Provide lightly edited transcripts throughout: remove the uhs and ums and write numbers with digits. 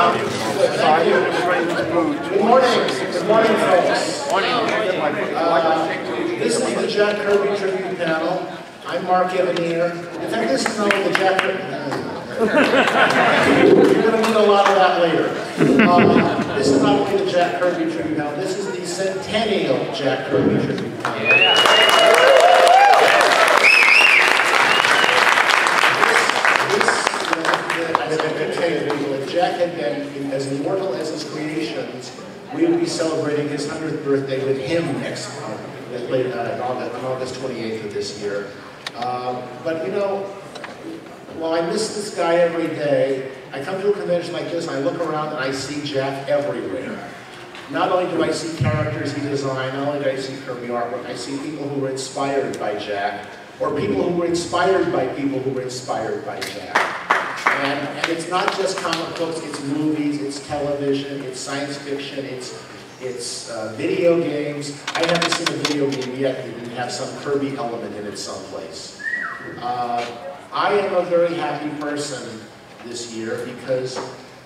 Thank you. Good morning. Good morning, folks. This is the Jack Kirby tribute panel. I'm Mark Evanier. In fact, this is not the Jack Kirby. You're going to need a lot of that later. This is not only the Jack Kirby tribute panel. This is the Centennial Jack Kirby tribute panel. Yeah. If Jack had been as immortal as his creations, we would be celebrating his 100th birthday with him next month, on August 28th of this year. But you know, while I miss this guy every day, I come to a convention like this and I look around and I see Jack everywhere. Not only do I see characters he designed, not only do I see Kirby artwork, I see people who were inspired by Jack, or people who were inspired by people who were inspired by Jack. And it's not just comic books, it's movies, it's television, it's science fiction, it's video games. I haven't seen a video game yet that didn't have some Kirby element in it someplace. I am a very happy person this year because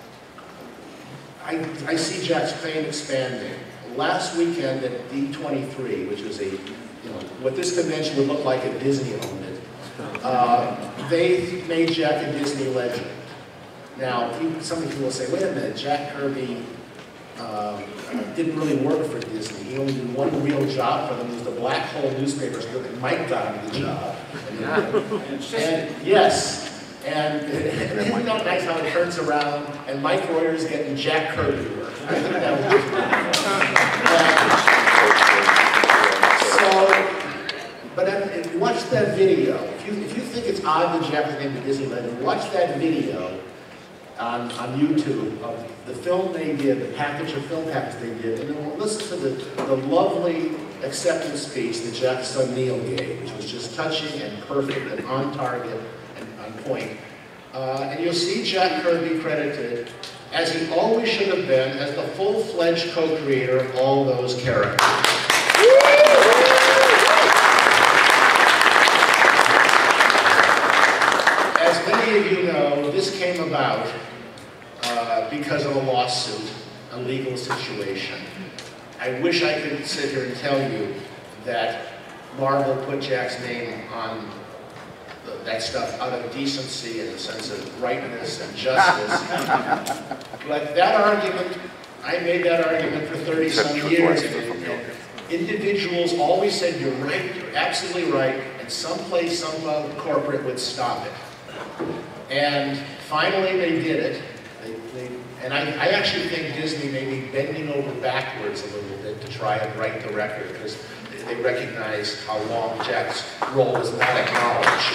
I see Jack's fame expanding. Last weekend at D23, which was what this convention would look like if Disney owned it, they made Jack a Disney legend. Now, some people will say, wait a minute, Jack Kirby didn't really work for Disney. He only did one real job for them. It was the Black Hole newspaper, so that Mike got him the job. And isn't that nice how it turns around and Mike Royer's getting Jack Kirby work? I think that was but watch that video. If you think it's odd that Jack was named the Disney legend, watch that video on YouTube of the film they did, the film package they did, and then listen to the lovely acceptance speech that Jack Centenial gave, which was just touching and perfect and on target and on point. And you'll see Jack Kirby credited, as he always should have been, as the full-fledged co-creator of all those characters. As many of you know, this came about because of a lawsuit, a legal situation. I wish I could sit here and tell you that Marvel put Jack's name on that stuff out of decency and a sense of rightness and justice. But that argument, I made that argument for 30-some years. Individuals always said, you're right, you're absolutely right, and someplace, some corporate would stop it. And finally they did it. And I actually think Disney may be bending over backwards a little bit to try and right the record, because they recognize how long Jack's role was not acknowledged.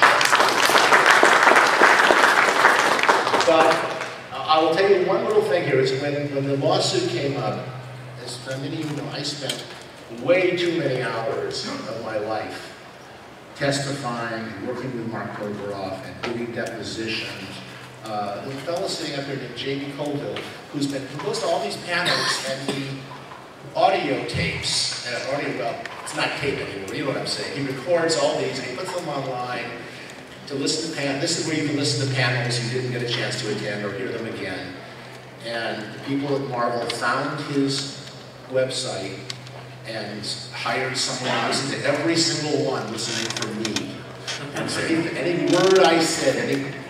But I will tell you one little thing here is when the lawsuit came up, as many of you know, I spent way too many hours of my life testifying and working with Mark Kovoroff and doing depositions. There's a fellow sitting up here named Jamie Colville who goes to all these panels and he audio tapes, well, it's not tape anymore, you know what I'm saying. He records all these and he puts them online to listen to panels. This is where you can listen to panels you didn't get a chance to attend or hear them again. And the people at Marvel found his website and hired someone to listen to every single one, listening for me. And so any word I said,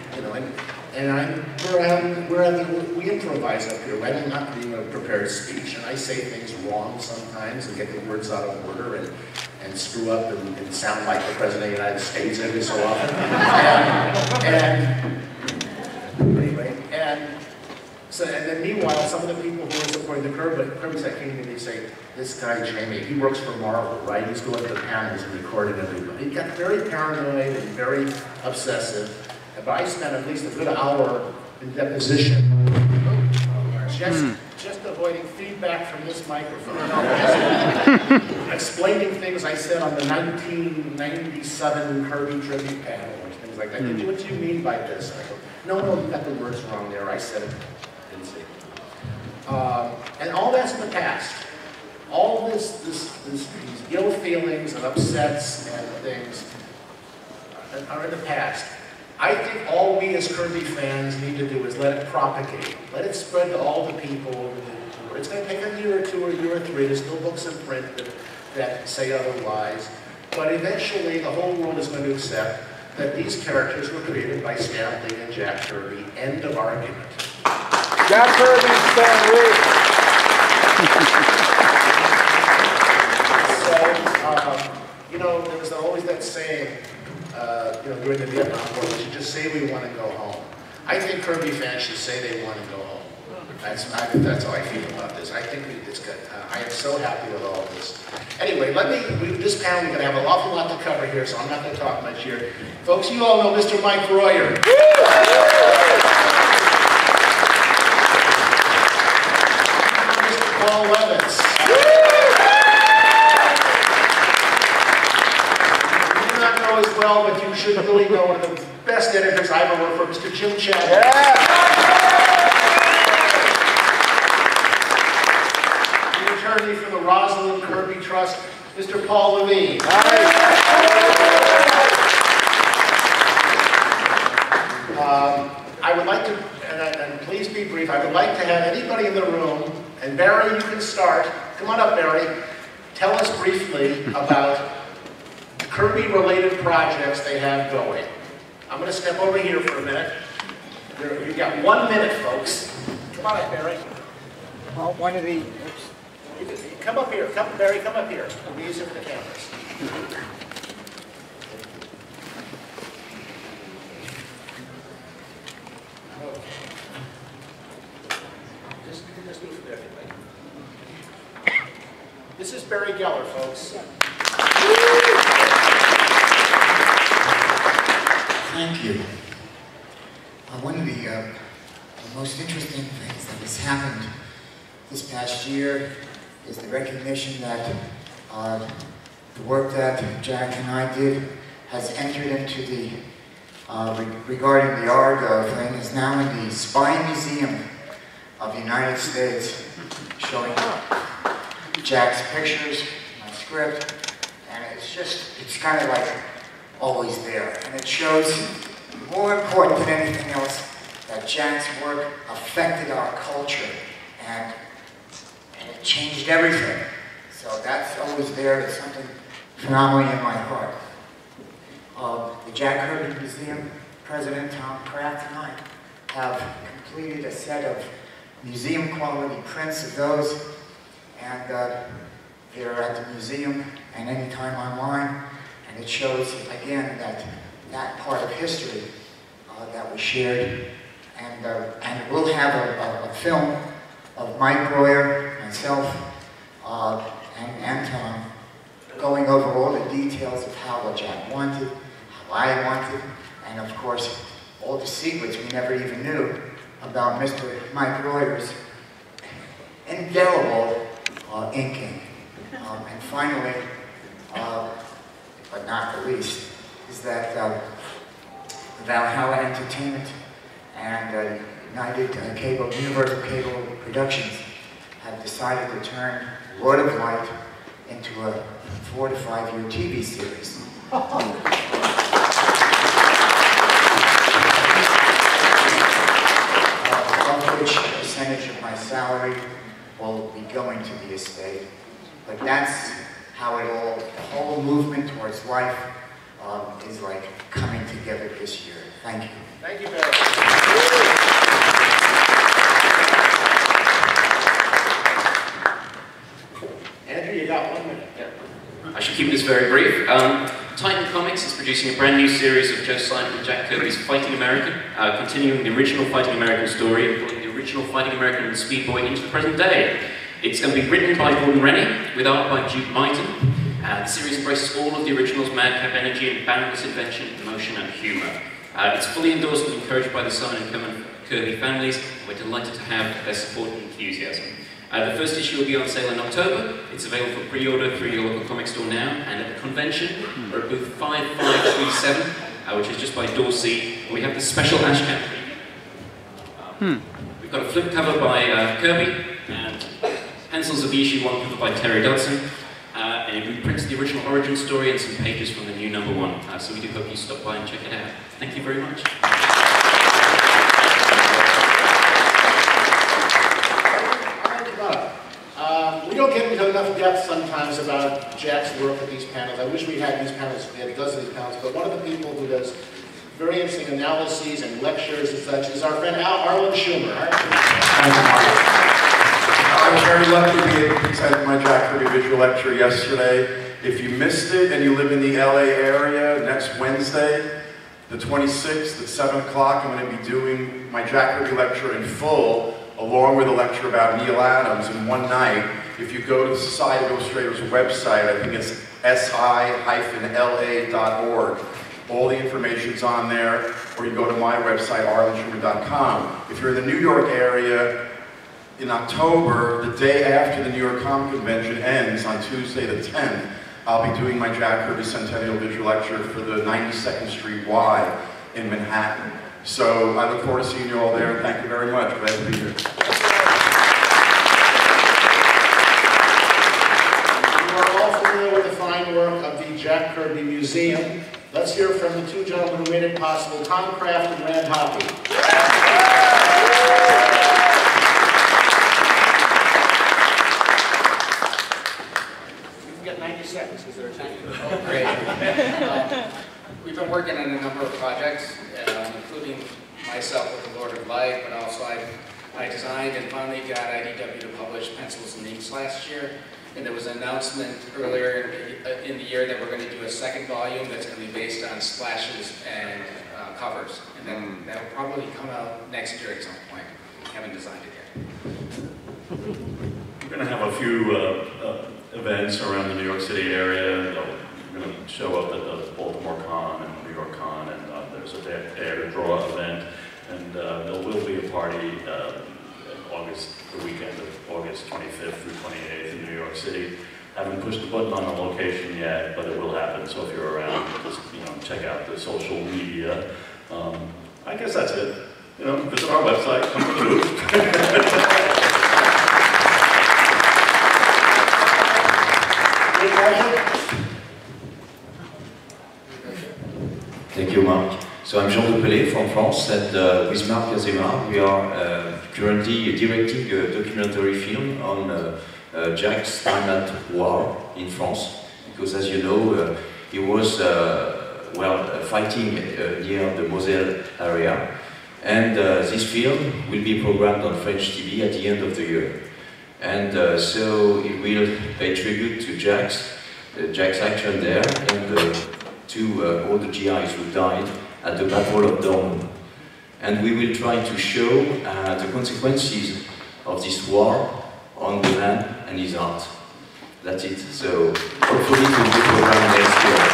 we improvise up here. I don't have to be a prepared speech, and I say things wrong sometimes and get the words out of order and screw up and sound like the President of the United States every so often. And then meanwhile, some of the people who are supporting the Kirby side came to me and they say, this guy Jamie, he works for Marvel, right? He's going to the panels and recording everybody. He got very paranoid and very obsessive. But I spent at least a good hour in deposition, just avoiding feedback from this microphone, explaining things I said on the 1997 Kirby tribute panel and things like that. What do you mean by this? And I go, no, you got the words wrong there. I said it. Didn't see. And all that's in the past. All these ill feelings and upsets and things are in the past. I think all we as Kirby fans need to do is let it propagate. Let it spread to all the people. It's going to take a year or two or a year or three. There's still books in print that say otherwise. But eventually, the whole world is going to accept that these characters were created by Stan Lee and Jack Kirby. End of argument. Jack Kirby, Stan Lee. So, you know, there was always that saying, you know, during the Vietnam War, we should just say we want to go home. I think Kirby fans should say they want to go home. That's how I feel about this. I think it's good. I am so happy with all this. Anyway, this panel, we're going to have an awful lot to cover here, so I'm not going to talk much here. Folks, you all know Mr. Mike Royer. Mr. Paul Levitz. You do not know as well, but you should really know one of the best editors I've ever worked for, Mr. Jim Chadwick. Attorney for the Rosalind Kirby Trust, Mr. Paul Levine. I would like to, and please be brief, I would like to have anybody in the room, and Barry, you can start. Come on up, Barry. Tell us briefly about Kirby-related projects they have going. I'm going to step over here for a minute. You've got 1 minute, folks. Come on up, Barry. Well, one of the... Come up here. Barry, come up here. We'll be using the cameras. Okay. Just move from there. This is Barry Geller, folks. Thank you. One of the most interesting things that has happened this past year is the recognition that the work that Jack and I did has entered into the, regarding the Argo thing, is now in the Spy Museum of the United States, showing Jack's pictures, my script, and it's kind of like always there. And it shows, more important than anything else, that Jack's work affected our culture, and it changed everything. So that's always there. It's something phenomenally in my heart. The Jack Kirby Museum President Tom Kraft and I have completed a set of museum quality prints of those, and they're at the museum and anytime online, and it shows again that part of history that we shared, and we'll have a film of Mike Royer, myself, and Tom, going over all the details of how Jack wanted, how I wanted, and of course, all the secrets we never even knew about Mr. Mike Royer's indelible inking. And finally, but not the least, is that Valhalla Entertainment and Universal Cable Productions have decided to turn Lord of Light into a 4 to 5 year TV series. Of which a percentage of my salary will be going to the estate. But that's how it all, the whole movement towards life is like coming together this year. Thank you. Thank you, Barry. Andrew, you got 1 minute. I should keep this very brief. Titan Comics is producing a brand new series of Joe Simon and Jack Kirby's Fighting American, continuing the original Fighting American story and pulling the original Fighting American and Speed Boy into the present day. It's going to be written by Gordon Rennie, with art by Duke Myton. The series embraces all of the original's madcap energy and boundless invention, emotion and humour. It's fully endorsed and encouraged by the Simon and Kirby families, and we're delighted to have their support and enthusiasm. The first issue will be on sale in October. It's available for pre-order through your local comic store now, and at the convention, we're at booth 5537, which is just by door C. We have the special Ashcan. We've got a flip cover by Kirby, and pencils of the issue 1 cover by Terry Dodson. and it reprints the original origin story and some pages from the new #1. So we do hope you stop by and check it out. Thank you very much. We don't get into enough depth sometimes about Jack's work at these panels. I wish we had these panels, we had a dozen of these panels, but one of the people who does very interesting analyses and lectures and such is our friend Arlen Schumer. I was very lucky to be able to present my Jack Kirby visual lecture yesterday. If you missed it and you live in the LA area, next Wednesday, the 26th at 7 o'clock, I'm going to be doing my Jack Kirby lecture in full, along with a lecture about Neil Adams in one night. If you go to the Society of Illustrators website, I think it's si-la.org. All the information's on there, or you go to my website, arlenschumer.com. If you're in the New York area, in October, the day after the New York Comic Convention ends, on Tuesday the 10th, I'll be doing my Jack Kirby Centennial visual lecture for the 92nd Street Y in Manhattan. So I look forward to seeing you all there, and thank you very much. Glad to be here. You are all familiar with the fine work of the Jack Kirby Museum. Let's hear from the two gentlemen who made it possible, Tom Kraft and Rand Hoppy. You can get 90 seconds. Is there a time? Oh, great. We've been working on a number of projects, including myself with the Lord of Light, but also I designed and finally got IDW to publish Pencils and Inks last year. And there was an announcement earlier in the year that we're going to do a second volume that's going to be based on splashes and covers. And then that'll probably come out next year at some point. We haven't designed it yet. We're going to have a few events around the New York City area. We're going to show up at the Baltimore Con and New York Con, and there's a Dare to Draw event. And there will be a party the weekend of August 25th through 28th in New York City. Haven't pushed the button on the location yet, but it will happen. So if you're around, just check out the social media. I guess that's it. Visit our website, come to the booth. Thank you, Mark. So I'm Jean Depelé from France, and with Mark Evanier, we are currently directing a documentary film on Jack's time at war in France, because as you know, he was fighting near the Moselle area, and this film will be programmed on French TV at the end of the year. And so it will pay tribute to Jack's action there, and to all the GIs who died at the Battle of Dornum. And we will try to show the consequences of this war on the man and his art. That's it. So hopefully it will be programmed next year.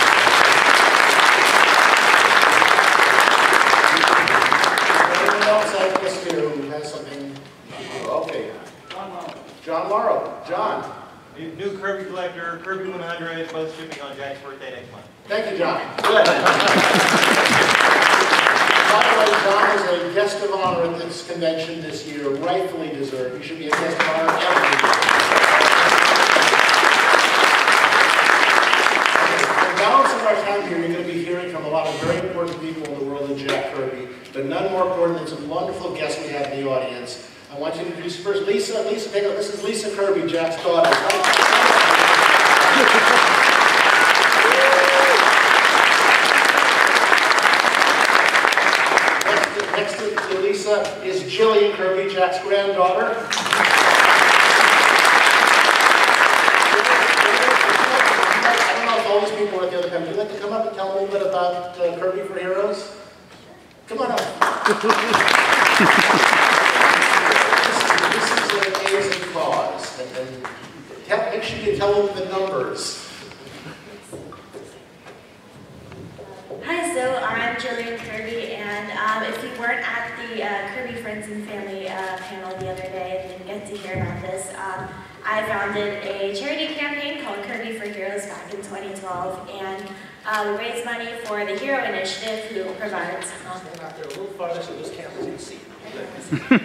Anyone else like this here who has something? Okay. John Morrow. John. New Kirby collector, Kirby 100, both shipping on Jack's birthday next month. Thank you, John. Good. By the way, John is a guest of honor at this convention this year, rightfully deserved. You should be a guest of honor every year. For the balance of our time here, you're going to be hearing from a lot of very important people in the world of Jack Kirby, but none more important than some wonderful guests we have in the audience. I want you to introduce first Lisa. Lisa, take a look. This is Lisa Kirby, Jack's daughter. Next to Lisa is Jillian Kirby, Jack's granddaughter. I don't know if all these people are at the other time. Would you like to come up and tell a little bit about Kirby for Heroes? Come on up. This is an amazing cause. And make sure you tell them the numbers. Hi, so I'm Jillian Kirby, and if you weren't at the Kirby Friends and Family panel the other day and didn't get to hear about this, I founded a charity campaign called Kirby for Heroes back in 2012, and we raised money for the Hero Initiative, who provides... Stand out there a little farther so this camera's easy.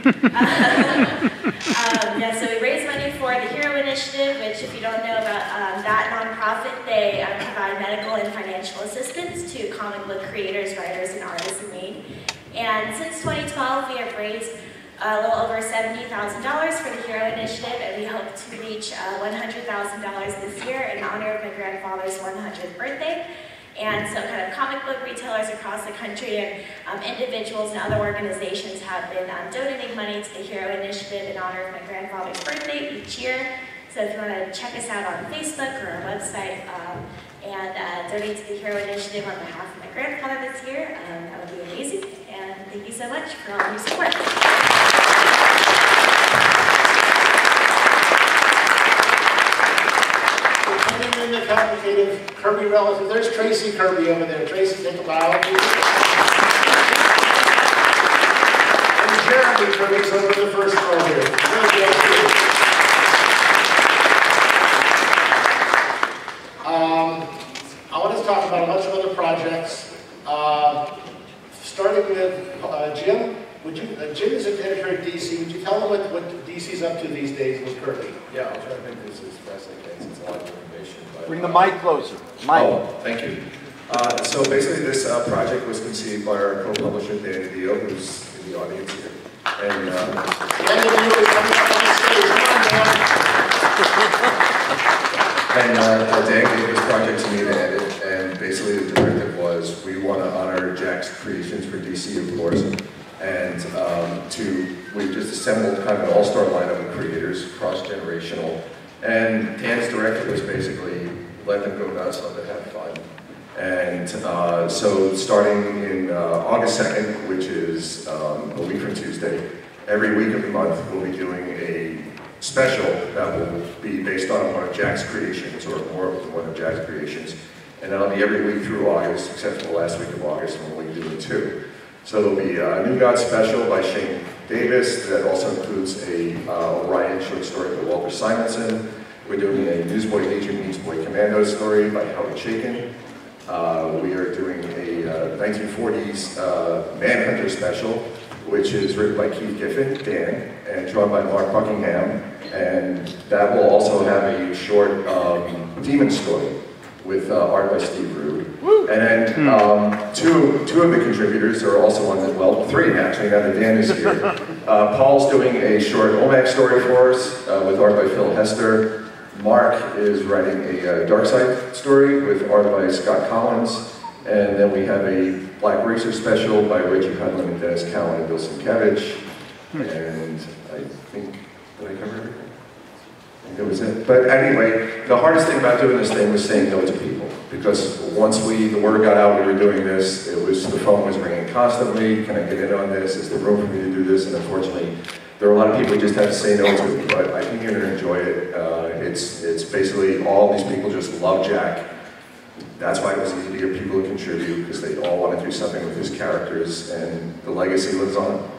Yeah, so we raised money for the Hero Initiative, which, if you don't know about they provide medical and financial assistance to comic book creators, writers, and artists in need. And since 2012, we have raised a little over $70,000 for the Hero Initiative, and we hope to reach $100,000 this year in honor of my grandfather's 100th birthday. And so kind of comic book retailers across the country and individuals and other organizations have been donating money to the Hero Initiative in honor of my grandfather's birthday each year. So if you want to check us out on Facebook or our website and donate to the Hero Initiative on behalf of my grandfather this year, that would be amazing. And thank you so much for all your support. In the complicated Kirby relative. There's Tracy Kirby over there. Tracy, take a bow. And Jeremy Kirby's over the first row here. I want to talk about a bunch of other projects. Starting with Jim. Jim is an editor at DC. Would you tell him what DC's up to these days with Kirby? Yeah, I'll try to make this as fast as I can since a lot of information. Bring the mic closer. Mic. Oh, thank you. So basically this project was conceived by our co-publisher, Dan Dio, who's in the audience here. And Dan Dio is coming up on the stage. Come on, Dan. Dan gave this project to me to edit, and basically the directive was we want to honor Jack's creations for DC, of course, and we just assembled kind of an all-star lineup of creators, cross-generational, and Dan's directive was basically let them go nuts, let them have fun. And so starting in August 2nd, which is a week from Tuesday, every week of the month we'll be doing a special that will be based on one of Jack's creations, or more than one of Jack's creations. And that'll be every week through August, except for the last week of August when we'll be doing 2. So there'll be a New God special by Shane Davis that also includes a Orion short story by Walter Simonson. We're doing a Newsboy Legion meets Boy Commando story by Howard Chaykin. We are doing a 1940s Manhunter special, which is written by Keith Giffen, Dan, and drawn by Mark Buckingham. And that will also have a short demon story with art by Steve Rude. And then two of the contributors are also on the, well, 3 actually, now that Dan is here. Paul's doing a short Olmec story for us with art by Phil Hester. Mark is writing a Darkside story with art by Scott Collins. And then we have a Black Racer special by Reggie Hudlin and Dennis Cowan and Bill Sienkiewicz. And I think, did I cover everything? I think that was it. But anyway, the hardest thing about doing this thing was saying no to people. Because once the word got out we were doing this, the phone was ringing constantly. Can I get in on this? Is there room for me to do this? And unfortunately, there are a lot of people you just have to say no to. But I think you're going to enjoy it. It's basically all these people just love Jack. That's why it was easy to get people to contribute, because they all want to do something with his characters, and the legacy lives on.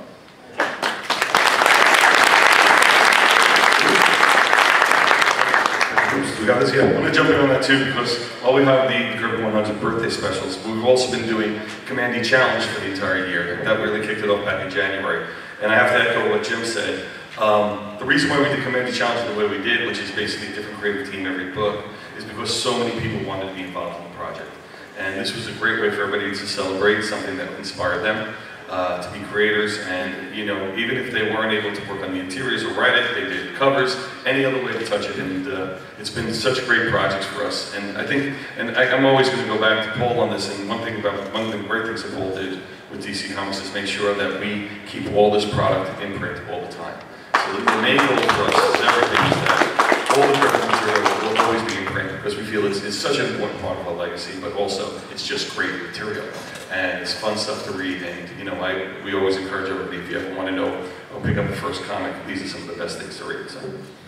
We got this, yeah. I'm going to jump in on that too, because while we have the Kirby 100 birthday specials, we've also been doing Commandee Challenge for the entire year. That really kicked it off back in January. And I have to echo what Jim said. The reason why we did Commandee Challenge the way we did, which is basically a different creative team every book, is because so many people wanted to be involved in the project. And this was a great way for everybody to celebrate something that inspired them to be creators. And you know, even if they weren't able to work on the interiors or write it, they did covers, any other way to touch it. And it's been such great projects for us. And I think, and I'm always going to go back to Paul on this. And one of the great things that Paul did with DC Comics is make sure that we keep all this product in print all the time. So the main goal for us is everything is that all the different material will always be in print, because we feel it's such an important part of our legacy, but also it's just great material. And it's fun stuff to read, and you know, we always encourage everybody, if you ever want to know or pick up the first comic, these are some of the best things to read. So.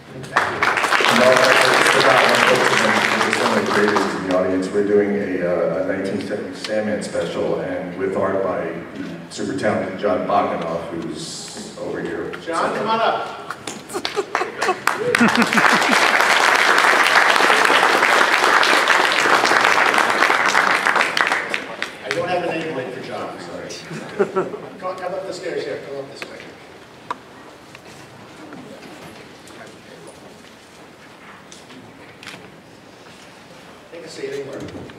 Some of the creators in the audience, we're doing a 1970s Sandman special, and with art by the super talented John Bogdanoff, who's over here. John, come on up. I don't have a name plate for John, sorry. Come up the stairs here, come up this way. take a seat anywhere.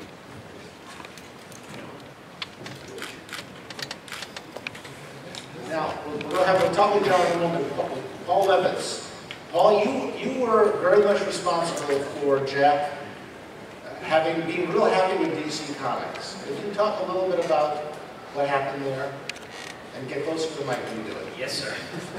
Now, we're going to have a talking down in a moment. Paul Levitz. Paul, you were very much responsible for Jack being real happy with DC Comics. Could you talk a little bit about what happened there? And get closer to the mic when you do it. Yes, sir.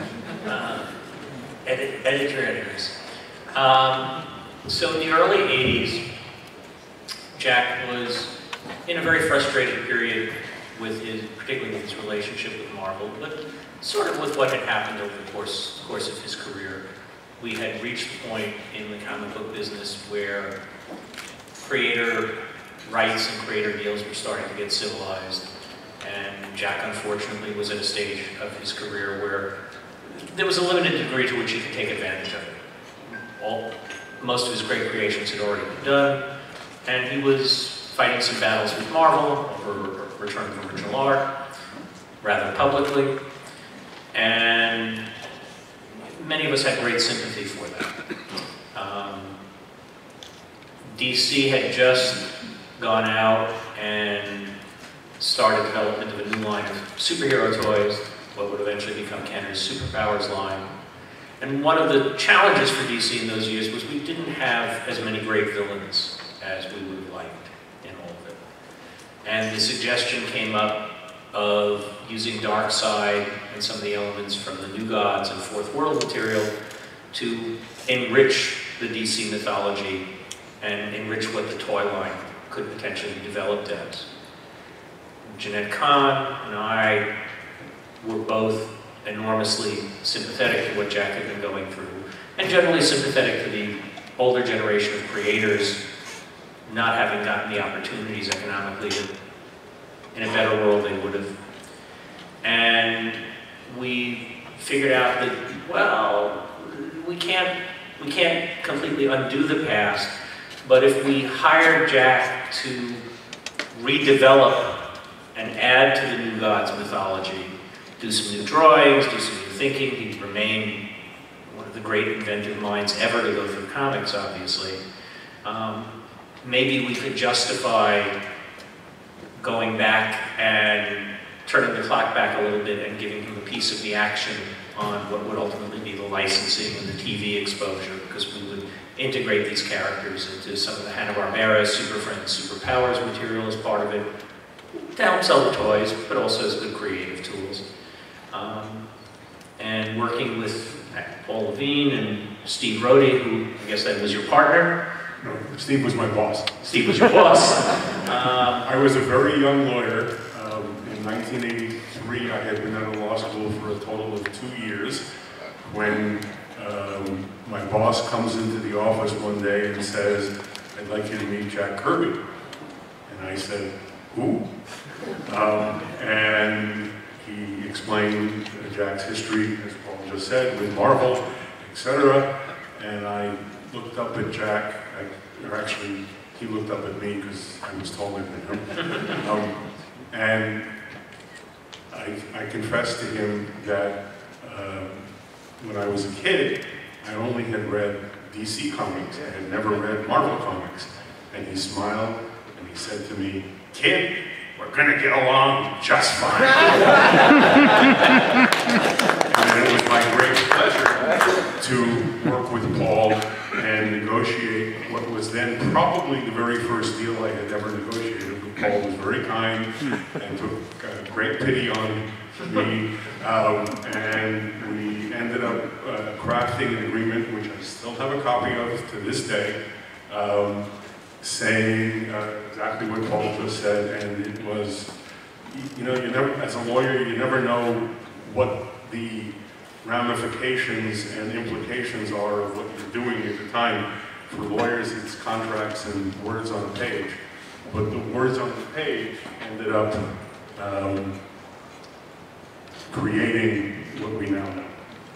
Edit your editors. So in the early 80s, Jack was in a very frustrated period particularly with his relationship with Marvel, but sort of with what had happened over the course of his career. We had reached the point in the comic book business where creator rights and creator deals were starting to get civilized. And Jack, unfortunately, was at a stage of his career where there was a limited degree to which he could take advantage of it. Most of his great creations had already been done, and he was fighting some battles with Marvel over return from original art, rather publicly, and many of us had great sympathy for that. DC had just gone out and started development of a new line of superhero toys, what would eventually become Kenner's Superpowers line. And one of the challenges for DC in those years was we didn't have as many great villains as we would have liked in all of it. And the suggestion came up of using Darkseid and some of the elements from the New Gods and Fourth World material to enrich the DC mythology and enrich what the toy line could potentially be developed as. Jeanette Kahn and I were both enormously sympathetic to what Jack had been going through, and generally sympathetic to the older generation of creators not having gotten the opportunities economically that in a better world they would have. And we figured out that, well, we can't completely undo the past, but if we hire Jack to redevelop and add to the New Gods mythology, do some new drawings, do some new thinking, he'd remain one of the great inventive minds ever to go through comics, obviously. Maybe we could justify going back and turning the clock back a little bit and giving him a piece of the action on what would ultimately be the licensing and the TV exposure, because we would integrate these characters into some of the Hanna-Barbera, Super Friends, Super Powers material as part of it, to help sell the toys, but also as good creative tools. And working with Paul Levine and Steve Rohde, who I guess that was your partner. No, Steve was my boss. Steve was your boss. I was a very young lawyer. In 1983, I had been out of law school for a total of 2 years when my boss comes into the office one day and says, "I'd like you to meet Jack Kirby." And I said, "Who?" And he explained Jack's history, as Paul just said, with Marvel, etc. And I looked up at Jack, or actually, he looked up at me because I was taller than him. And I confessed to him that when I was a kid, I only had read DC comics. I had never read Marvel comics. And he smiled and he said to me, "Kid, we're gonna get along just fine." And it was my great pleasure to work with Paul and negotiate what was then probably the very first deal I had ever negotiated. But Paul was very kind and took great pity on me, and we ended up crafting an agreement, which I still have a copy of to this day, saying exactly what Paul just said. And it was, you know, as a lawyer, you never know what the ramifications and implications are of what you're doing at the time. For lawyers, it's contracts and words on a page. But the words on the page ended up creating what we now know.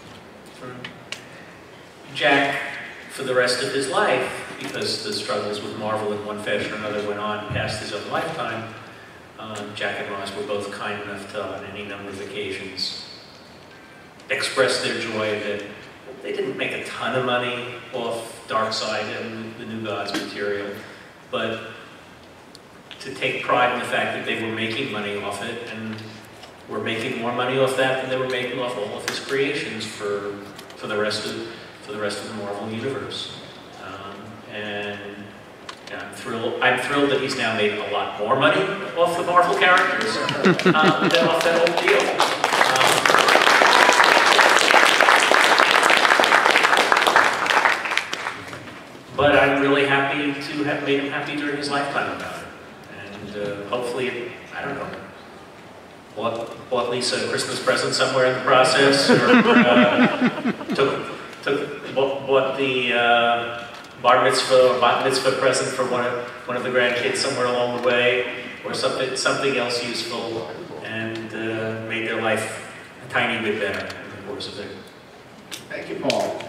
Jack, for the rest of his life, because the struggles with Marvel in one fashion or another went on past his own lifetime, Jack and Ross were both kind enough to, on any number of occasions, express their joy that they didn't make a ton of money off Darkseid and the New Gods material, but to take pride in the fact that they were making money off it, and were making more money off that than they were making off all of his creations for the rest of the Marvel universe. And yeah, I'm thrilled that he's now made a lot more money off the Marvel characters than off that old deal. But I'm really happy to have made him happy during his lifetime about it. And hopefully, I don't know, bought Lisa a Christmas present somewhere in the process, or bought the bar mitzvah or bat mitzvah present for one of the grandkids somewhere along the way, or something else useful, and made their life a tiny bit better in the course of it. Thank you, Paul.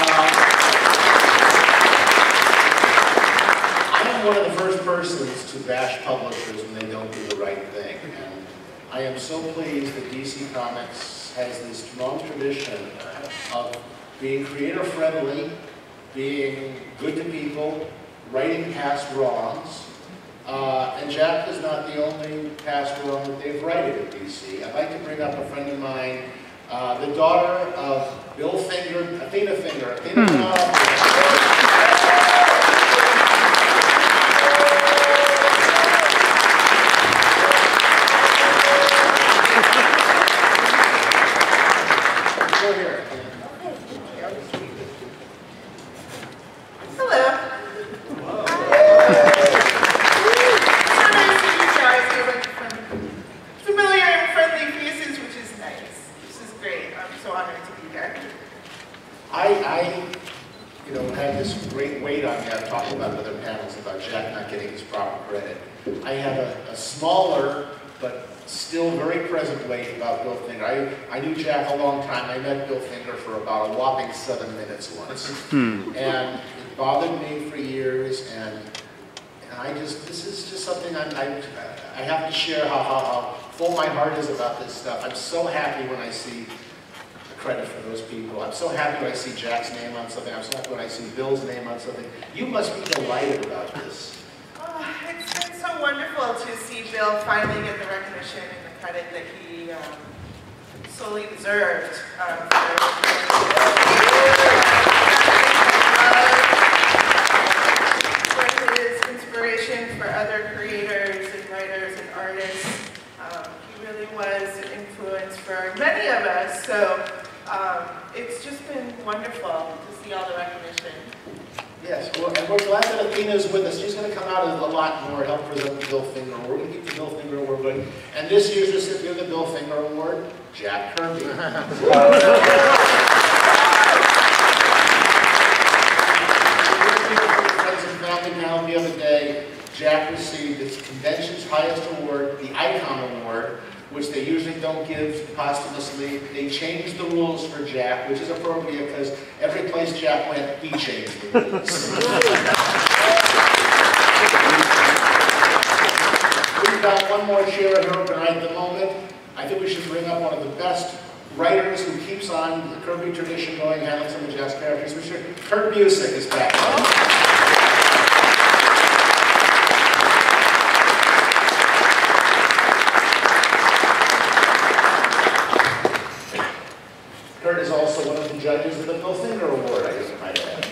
I am one of the first persons to bash publishers when they don't do the right thing. And I am so pleased that DC Comics has this strong tradition of being creator-friendly, being good to people, righting past wrongs. And Jack is not the only past wrong that they've righted at DC. I'd like to bring up a friend of mine, the daughter of Bill Finger, Athena Finger. I knew Jack a long time. I met Bill Finger for about a whopping 7 minutes once. And it bothered me for years, and this is just something I have to share how full my heart is about this stuff. I'm so happy when I see the credit for those people. I'm so happy when I see Jack's name on something. I'm so happy when I see Bill's name on something. You must be delighted about this. Oh, it's been so wonderful to see Bill finally get the recognition and the credit that he solely deserved for his inspiration for other creators and writers and artists. He really was an influence for many of us, so it's just been wonderful to see all the recognition. Yes, well, and we're glad that Athena's with us. She's going to come out a lot more, help present the Bill Finger Award. We're going to keep the Bill Finger Award going. And this year's recipient of the Bill Finger Award, Jack Kirby. Friends and family now the other day, Jack received its convention's highest award, the Icon Award, which they usually don't give posthumously. They changed the rules for Jack, which is appropriate because every place Jack went, he changed the rules. We've got one more chair here open right at the moment. I think we should bring up one of the best writers who keeps on the Kirby tradition going, handling some of Jack's characters. Mr. Kurt Busick is back. Kurt is also one of the judges of the Bill Finger Award, I guess I might add.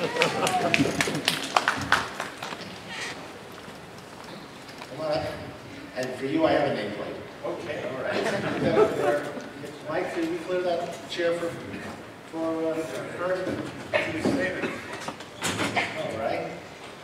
Come on. And for you, I have a nameplate. Okay, all right. Mike, can you clear that chair for Kurt? All right.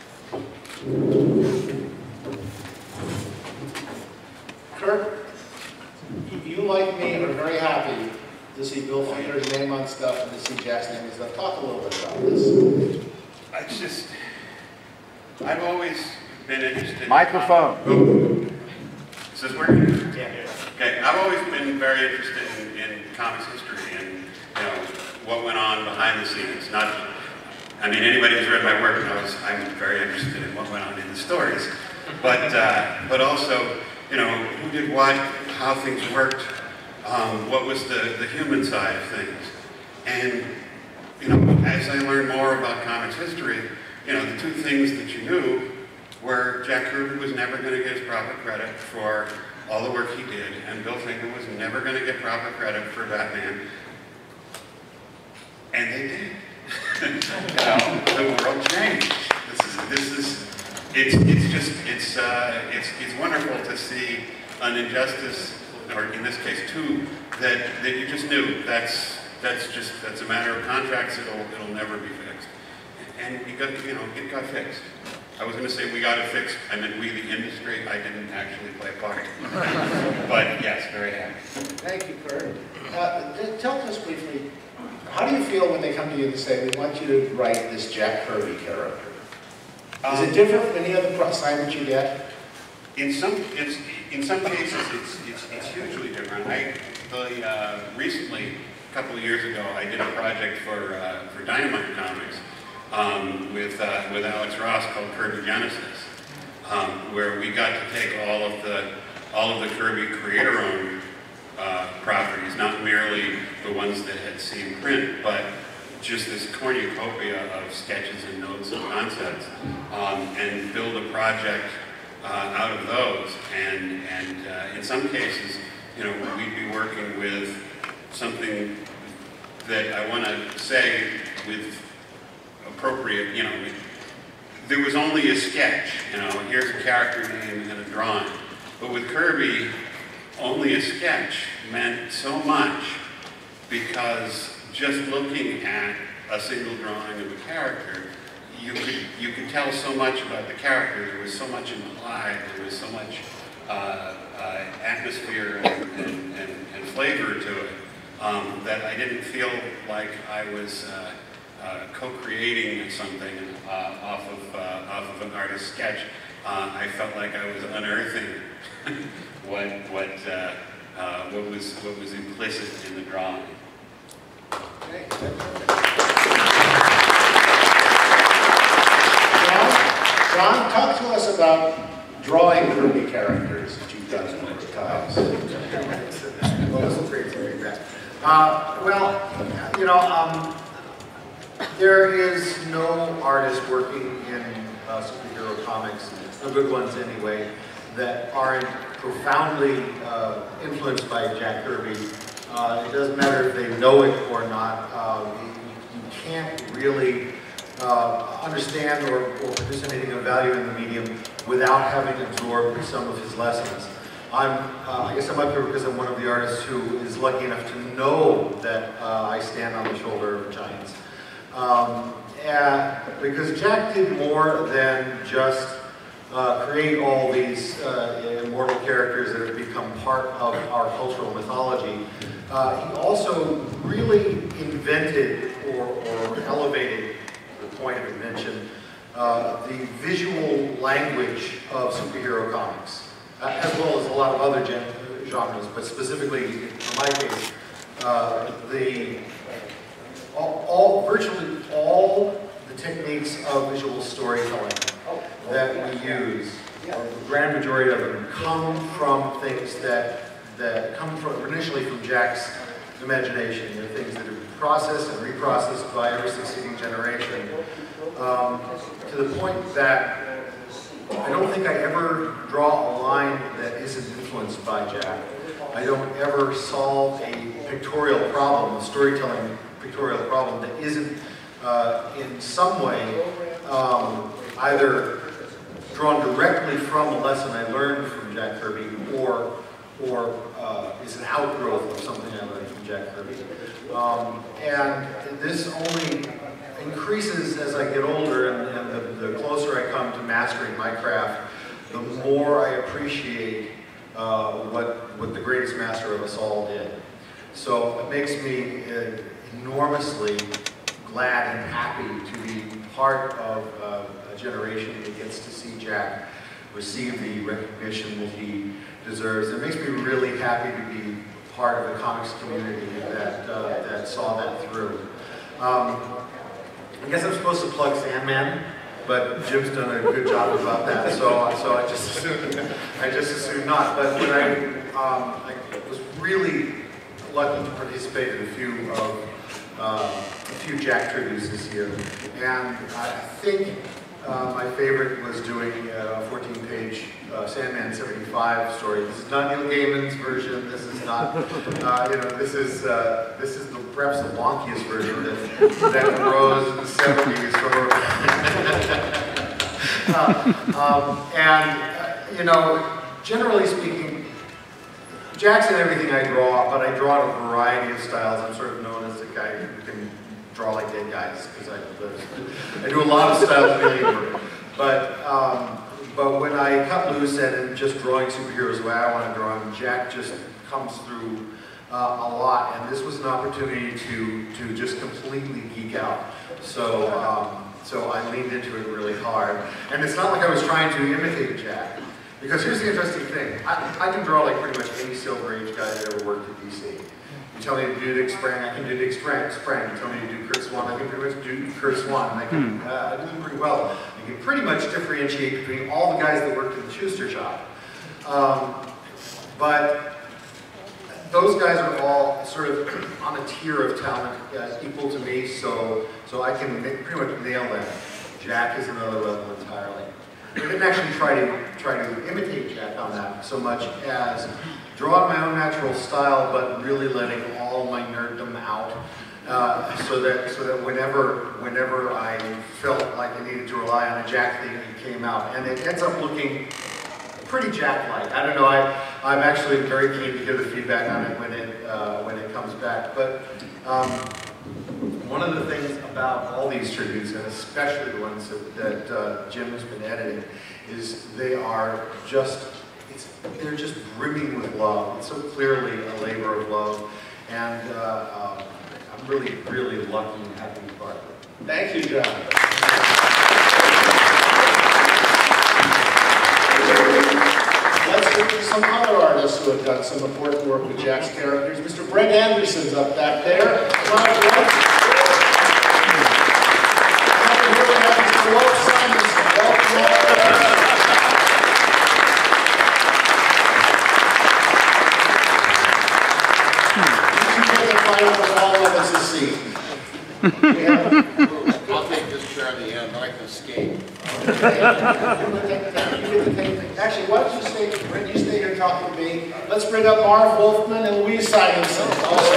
Kurt, you like me are very happy to see Bill Finger's name on stuff and to see Jack's name on stuff. Talk a little bit about this. I've always been interested. Microphone. Is this working? Yeah. Okay, I've always been very interested in comics history and what went on behind the scenes. Anybody who's read my work knows I'm very interested in what went on in the stories, but also who did what, how things worked. What was the human side of things. And, as I learned more about comics history, the two things that you knew where Jack Kirby was never going to get his proper credit for all the work he did, and Bill Finger was never going to get proper credit for Batman. And they did. The world changed. It's wonderful to see an injustice, or in this case two, that you just knew that's a matter of contracts. It'll never be fixed, and it got fixed. I was going to say we got it fixed. I meant we, the industry. I didn't actually play a part, but yes, very happy. Thank you, Kurt. Tell us briefly, how do you feel when they come to you and say, we want you to write this Jack Kirby character? Is it different from any other assignment you get? In some cases, it's hugely different. Recently, a couple of years ago, I did a project for Dynamite Comics with Alex Ross called Kirby Genesis, where we got to take all of the Kirby creator-owned properties, not merely the ones that had seen print, but just this cornucopia of sketches and notes and concepts, and build a project out of those. And in some cases, we'd be working with something that I want to say with appropriate, there was only a sketch, here's a character name and a drawing. But with Kirby, only a sketch meant so much, because just looking at a single drawing of a character, you could tell so much about the character. There was so much implied. There was so much atmosphere and flavor to it that I didn't feel like I was co-creating something off of an artist's sketch. I felt like I was unearthing what was implicit in the drawing. Okay. John, talk to us about drawing Kirby characters that you've done a number of times. There is no artist working in superhero comics, no good ones anyway, that aren't profoundly influenced by Jack Kirby. It doesn't matter if they know it or not. You can't really understand or produce anything of value in the medium without having absorbed some of his lessons. I guess I'm up here because I'm one of the artists who is lucky enough to know that I stand on the shoulder of giants. Because Jack did more than just create all these immortal characters that have become part of our cultural mythology. He also really invented or elevated, the point of invention, the visual language of superhero comics, as well as a lot of other genres, but specifically, in my case, virtually all the techniques of visual storytelling that we use, the grand majority of them come from things that come from initially from Jack's imagination. They're things that have been processed and reprocessed by every succeeding generation, to the point that I don't think I ever draw a line that isn't influenced by Jack. I don't ever solve a pictorial problem, a storytelling pictorial problem that isn't in some way either drawn directly from a lesson I learned from Jack Kirby or is an outgrowth of something I learned from Jack Kirby. And this only increases as I get older, and the closer I come to mastering my craft, the more I appreciate what the greatest master of us all did. So it makes me enormously glad and happy to be part of a generation that gets to see Jack receive the recognition that he deserves. It makes me really happy to be part of the comics community that saw that through. I guess I'm supposed to plug Sandman, but Jim's done a good job about that, so I just assumed not. But when I was really lucky to participate in a few Jack tributes this year, and I think My favorite was doing a 14-page Sandman 75 story. This is not Neil Gaiman's version. This is not, this is perhaps the wonkiest version that arose in the 70s. Generally speaking, Jack's in everything I draw, but I draw in a variety of styles. I'm sort of known as the guy who can draw like dead guys, because I do a lot of styles of humor. But when I cut loose and just drawing superheroes the way I want to draw them, Jack just comes through a lot, and this was an opportunity to just completely geek out. So I leaned into it really hard. And it's not like I was trying to imitate Jack, because here's the interesting thing. I can draw like pretty much any Silver Age guy that ever worked at DC. You tell me to do Dick Sprang, I can do Dick Sprang. You tell me to do Kurt Swan, I can pretty much do Kurt Swan. I do them pretty well. I can pretty much differentiate between all the guys that worked in the Schuster shop. But those guys are all sort of on a tier of talent equal to me, so I can pretty much nail them. Jack is another level entirely. I didn't actually try to imitate Jack on that so much as draw my own natural style, but really letting all my nerddom out, so that whenever I felt like I needed to rely on a Jack thing, it came out, and it ends up looking pretty Jack-like. I don't know. I'm actually very keen to hear the feedback on it when it comes back. But one of the things about all these tributes, and especially the ones that Jim has been editing, is they're just brimming with love. It's so clearly a labor of love, and I'm really, really lucky and happy to be part of it. Thank you, John. Let's look at some other artists who have done some important work with Jack's characters. Mr. Brett Anderson's up back there. Come on, Brett. Mr. Walt Simonson. Levitz's seat. I'll take this chair at the end, I can escape. Actually, why don't you stay, Brent, you stay here talking to me. Let's bring up Marv Wolfman and Louise Simonson.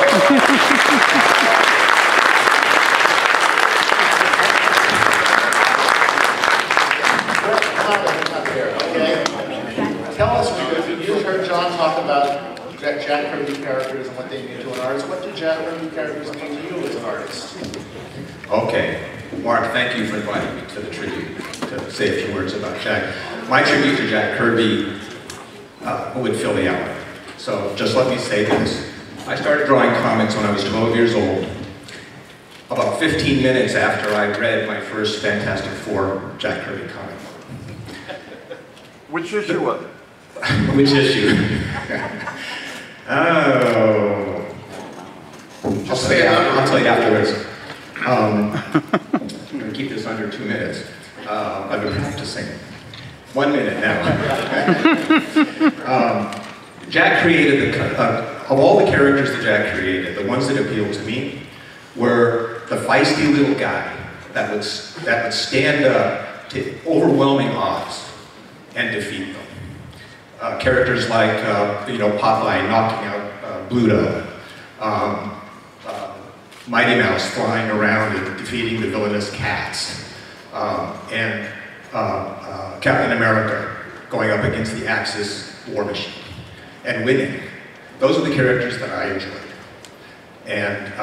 Okay. Tell us, you heard John talk about Jack Kirby characters and what they mean to an artist. What do Jack Kirby characters mean to you as an artist? Okay. Mark, thank you for inviting me to the tribute to say a few words about Jack. My tribute to Jack Kirby would fill the hour. So just let me say this. I started drawing comics when I was 12 years old. About 15 minutes after I read my first Fantastic Four Jack Kirby comic. Which issue was it? Which issue? Oh. I'll tell you afterwards. I'm going to keep this under 2 minutes. I've been practicing. 1 minute now. Jack created of all the characters that Jack created, the ones that appealed to me were the feisty little guy that would stand up to overwhelming odds and defeat them. Characters like, Popeye knocking out Bluto, Mighty Mouse flying around and defeating the villainous cats, and Captain America going up against the Axis war machine and winning. Those are the characters that I enjoyed. And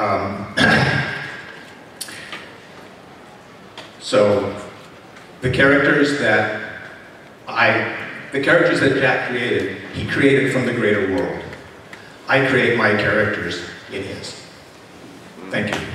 so the characters that Jack created, he created from the greater world. I create my characters in his. Thank you.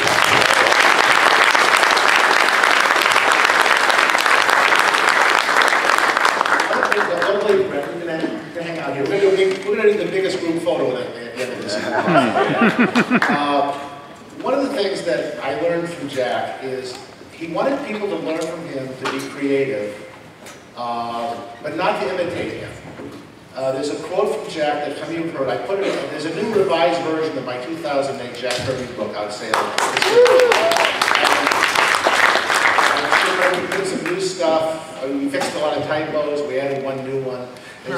Don't leave, Brett. We're going to hang out here. We're going to do the biggest group photo at the end of this evening. One of the things that I learned from Jack is he wanted people to learn from him to be creative, but not to imitate him. There's a quote from Jack that some of you have heard. There's a new revised version of my 2008 Jack Kirby book on sale. we put some new stuff. We fixed a lot of typos. We added one new one. I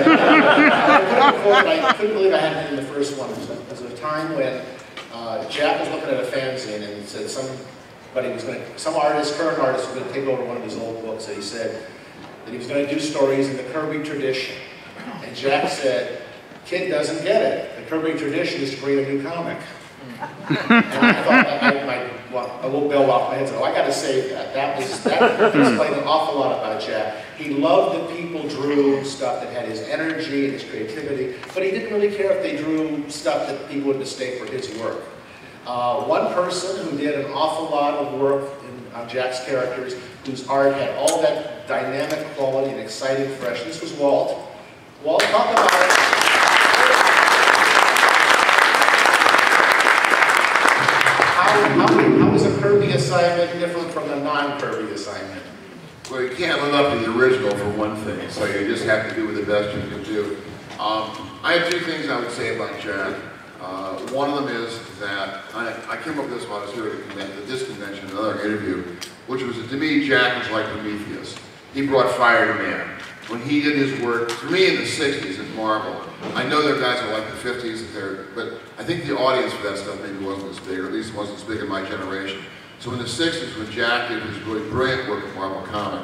couldn't believe I hadn't in the first one. There was a time when Jack was looking at a fanzine and he said some artist, current artist, was going to take over one of his old books, and he said that he was going to do stories in the Kirby tradition. And Jack said, "Kid doesn't get it. The Kirby tradition is to create a new comic." And I thought, a little bell off my head, so I got to save that. That explained an awful lot about Jack. He loved that people drew stuff that had his energy and his creativity, but he didn't really care if they drew stuff that people would mistake for his work. One person who did an awful lot of work on Jack's characters, whose art had all that dynamic quality and exciting freshness, was Walt. Walt, talk about it. How is a Kirby assignment different from a non-Kirby assignment? Well, you can't live up to the original for one thing, so you just have to do the best you can do. I have two things I would say about Jack. One of them is that I came up with this while I was here at this convention, another interview, which was that to me, Jack was like Prometheus. He brought fire to man. When he did his work, for me in the 60s at Marvel, I know there are guys who are like the 50s, but I think the audience for that stuff maybe wasn't as big, or at least wasn't as big in my generation. So in the 60s, when Jack did his really brilliant work at Marvel Comics,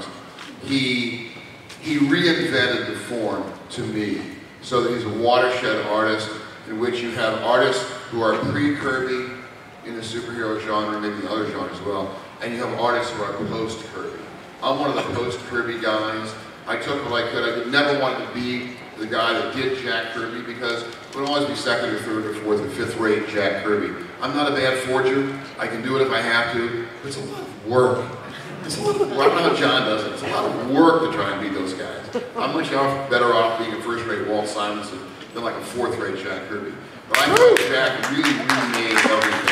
he reinvented the form to me, so that he's a watershed artist in which you have artists who are pre-Kirby in the superhero genre, maybe the other genre as well, and you have artists who are post-Kirby. I'm one of the post-Kirby guys. I took what I could. I never wanted to be the guy that did Jack Kirby because it would always be second or third or fourth or fifth rate Jack Kirby. I'm not a bad forger. I can do it if I have to, but it's a lot of work. It's a lot of work. I don't know how John does it. It's a lot of work to try and beat those guys. I'm much better off being a first-rate Walt Simonson than like a fourth-rate Jack Kirby. But I thought Jack really remade everything.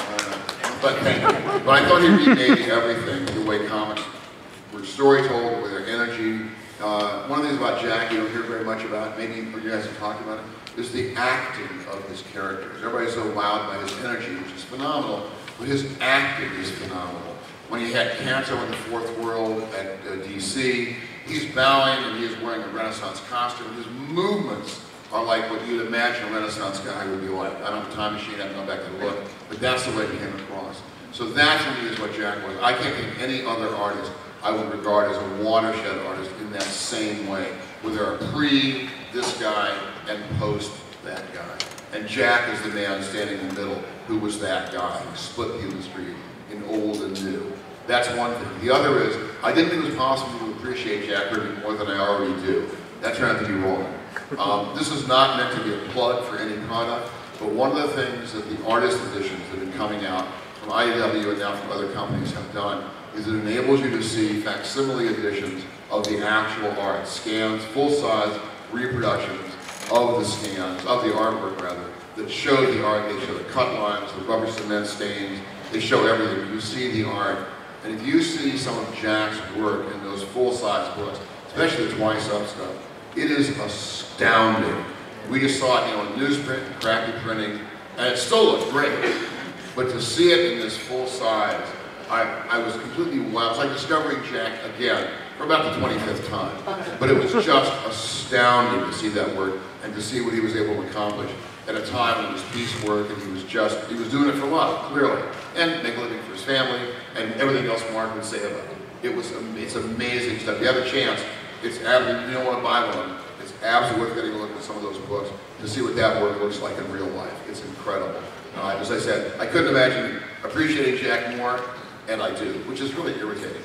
But I thought he remade everything, the way comics were story told, with their energy. One of the things about Jack you don't hear very much about, maybe you guys have talked about it, is the acting of his characters. Everybody's so wowed by his energy, which is phenomenal, but his acting is phenomenal. When he had Canto in the Fourth World at DC, he's bowing and he's wearing a Renaissance costume. His movements are like what you'd imagine a Renaissance guy would be like. I don't have a time machine, I haven't gone back to look, but that's the way he came across. So that to me is what Jack was. I can't think of any other artist I would regard as a watershed artist in that same way, where there are pre this guy and post that guy. And Jack is the man standing in the middle who was that guy, who split the industry in old and new. That's one thing. The other is, I didn't think it was possible to appreciate Jack Kirby more than I already do. That turned out to be wrong. This is not meant to be a plug for any product, but one of the things that the artist editions that have been coming out from IDW and now from other companies have done is it enables you to see facsimile editions of the actual art, scans, full-size reproductions of the scans, of the artwork rather, that show the art. They show the cut lines, the rubber cement stains, they show everything. You see the art. And if you see some of Jack's work in those full-size books, especially the twice-up stuff, it is astounding. We just saw it, in newsprint, crappy printing, and it still looked great. But to see it in this full size, I was completely wow. It was like discovering Jack again for about the 25th time. But it was just astounding to see that work and to see what he was able to accomplish at a time when it was piecework and he was doing it for love, clearly, and make a living for his family and everything else Mark would say about it. It's amazing stuff. If you have a chance, you don't want to buy one. It's absolutely worth getting a look at some of those books to see what that work looks like in real life. It's incredible. As I said, I couldn't imagine appreciating Jack more, and I do, which is really irritating.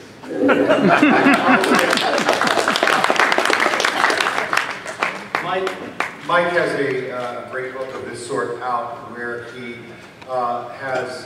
Mike has a great book of this sort out where he has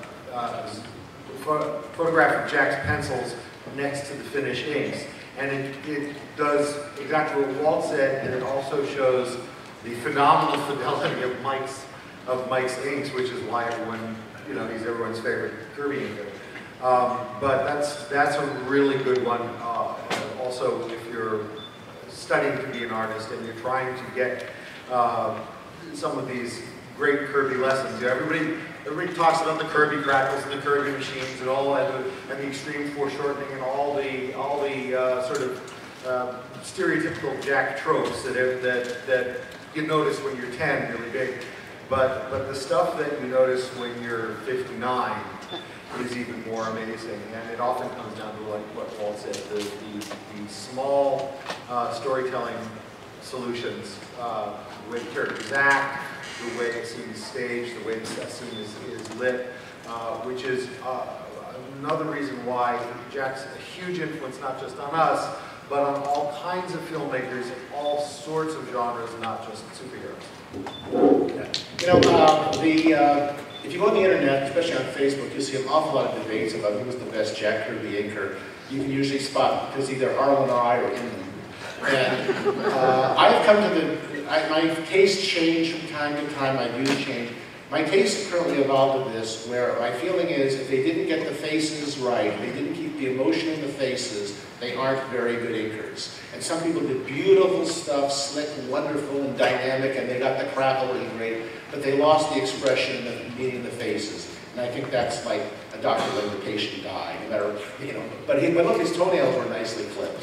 photographed Jack's pencils next to the finished inks. And it does exactly what Walt said, and it also shows the phenomenal fidelity of Mike's inks, which is why everyone, he's everyone's favorite Kirby inker. But that's a really good one. Also, if you're studying to be an artist and you're trying to get some of these great Kirby lessons. Everybody talks about the Kirby crackles and the Kirby machines and all that, and the extreme foreshortening and all the sort of stereotypical Jack tropes that you notice when you're 10 really big. But the stuff that you notice when you're 59 is even more amazing, and it often comes down to like what Walt said, the small storytelling solutions, the way the characters act, the way a scene is staged, the way the scene is lit, which is another reason why Jack's a huge influence not just on us, but on all kinds of filmmakers in all sorts of genres, not just superheroes. You know, if you go on the internet, especially on Facebook, you'll see an awful lot of debates about who was the best Jack Kirby inker. You can usually spot because either Arlen or I are in them. And I've come to my taste changed from time to time, my views change. My taste has currently evolved to this, where my feeling is if they didn't get the faces right, they didn't keep the emotion in the faces, they aren't very good inkers. And some people did beautiful stuff, slick, wonderful, and dynamic, and they got the crackle really great, but they lost the expression and the meaning in the faces. And I think that's like a doctor letting the patient die, no matter, you know. But look, his toenails were nicely clipped.